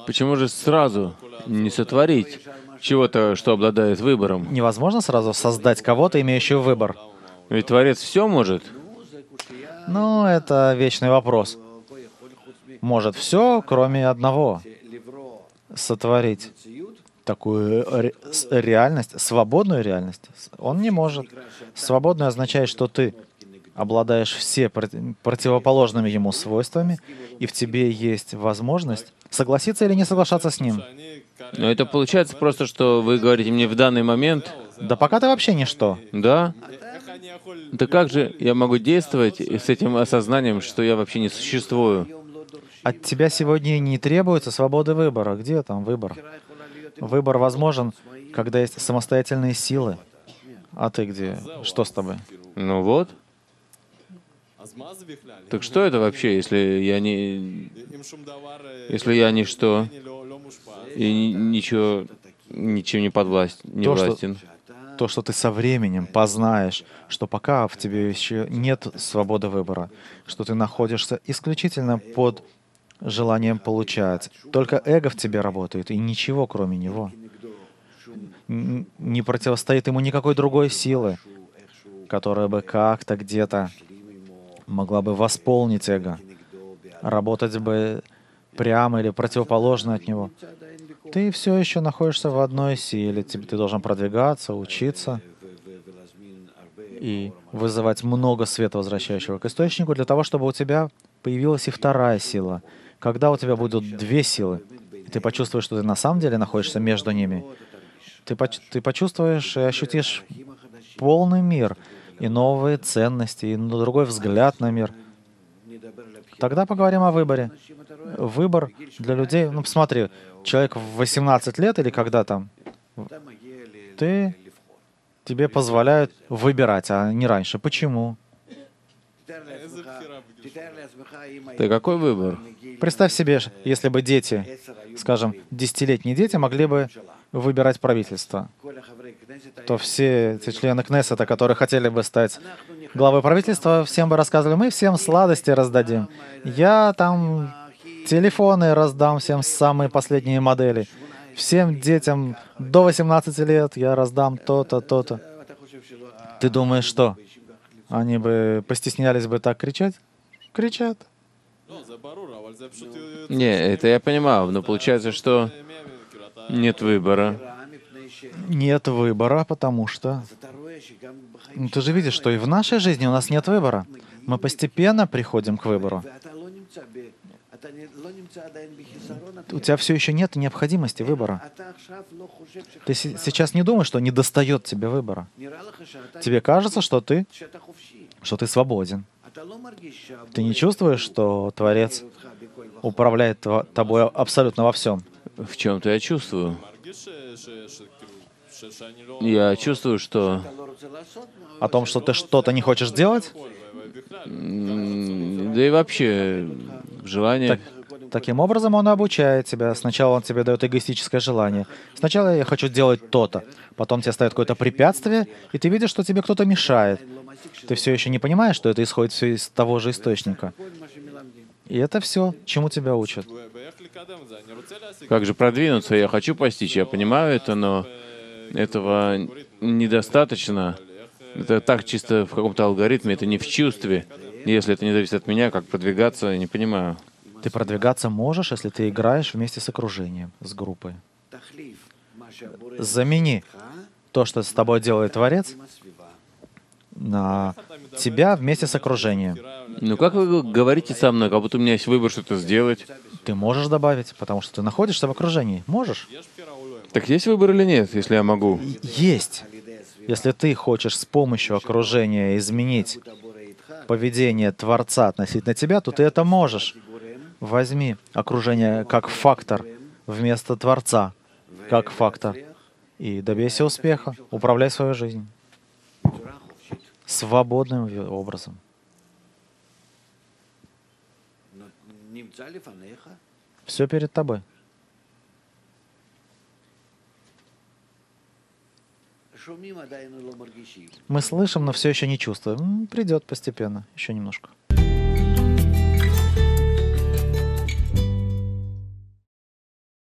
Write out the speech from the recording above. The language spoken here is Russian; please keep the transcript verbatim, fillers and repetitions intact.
Почему же сразу не сотворить чего-то, что обладает выбором? Невозможно сразу создать кого-то, имеющего выбор. Ведь Творец все может. Ну, это вечный вопрос. Может все, кроме одного. Сотворить такую ре- с- реальность, свободную реальность. Он не может. Свободную означает, что ты обладаешь все прот- противоположными ему свойствами, и в тебе есть возможность согласиться или не соглашаться с ним. Но это получается просто, что вы говорите мне в данный момент, Да пока ты вообще ничто. да? Да как же я могу действовать и с этим осознанием, что я вообще не существую? От тебя сегодня не требуется свободы выбора. Где там выбор? Выбор возможен, когда есть самостоятельные силы. А ты где? Что с тобой? Ну вот. Так что это вообще, если я не... Если я ничто и ни- ничего, ничем не подвласть, не То, что, властен? то, что ты со временем познаешь, что пока в тебе еще нет свободы выбора, что ты находишься исключительно под желанием получать. Только эго в тебе работает, и ничего кроме него. Н- Не противостоит ему никакой другой силы, которая бы как-то где-то могла бы восполнить эго, работать бы прямо или противоположно от него. Ты все еще находишься в одной силе. Тебе- Ты должен продвигаться, учиться и вызывать много света, возвращающего к источнику, для того, чтобы у тебя появилась и вторая сила. Когда у тебя будут две силы, и ты почувствуешь, что ты на самом деле находишься между ними, ты, поч- ты почувствуешь и ощутишь полный мир, и новые ценности, и ну, другой взгляд на мир. Тогда поговорим о выборе. Выбор для людей, ну посмотри, человек в восемнадцать лет или когда там, ты, тебе позволяют выбирать, а не раньше. Почему? Да какой выбор? Представь себе, ш- если бы дети, скажем, десятилетние дети могли бы выбирать правительство, то все эти члены Кнессета, которые хотели бы стать главой правительства, всем бы рассказывали, мы всем сладости раздадим. Я там телефоны раздам всем самые последние модели. Всем детям до восемнадцати лет я раздам то-то, то-то. Ты думаешь, что? Они бы постеснялись бы так кричать? Кричат. Не, это я понимаю, но получается, что нет выбора. Нет выбора, потому что... Ну, ты же видишь, что и в нашей жизни у нас нет выбора. Мы постепенно приходим к выбору. У тебя все еще нет необходимости выбора. Ты се- сейчас не думаешь, что не достает тебе выбора. Тебе кажется, что ты, что ты свободен. Ты не чувствуешь, что Творец управляет тво- тобой абсолютно во всем? В чем-то я чувствую. Я чувствую, что О том, что ты что-то не хочешь делать? м, да и вообще желание. Так, таким образом он и обучает тебя. Сначала он тебе дает эгоистическое желание. Сначала я хочу делать то-то. Потом тебе ставят какое-то препятствие, и ты видишь, что тебе кто-то мешает. Ты все еще не понимаешь, что это исходит все из того же источника. И это все, чему тебя учат. Как же продвинуться? Я хочу постичь, я понимаю это, но этого недостаточно. Это так чисто в каком-то алгоритме, это не в чувстве. Если это не зависит от меня, как продвигаться, я не понимаю. Ты продвигаться можешь, если ты играешь вместе с окружением, с группой. Замени то, что с тобой делает Творец, на тебя вместе с окружением. Ну как вы говорите со мной, как будто у меня есть выбор что-то сделать? Ты можешь добавить, потому что ты находишься в окружении. Можешь? Так есть выбор или нет, если я могу? И- Есть. Если ты хочешь с помощью окружения изменить поведение Творца относительно тебя, то ты это можешь. Возьми окружение как фактор вместо Творца как фактор и добейся успеха. Управляй свою жизнь свободным ви- образом. Все перед тобой. Мы слышим, но все еще не чувствуем. М, Придет постепенно, еще немножко.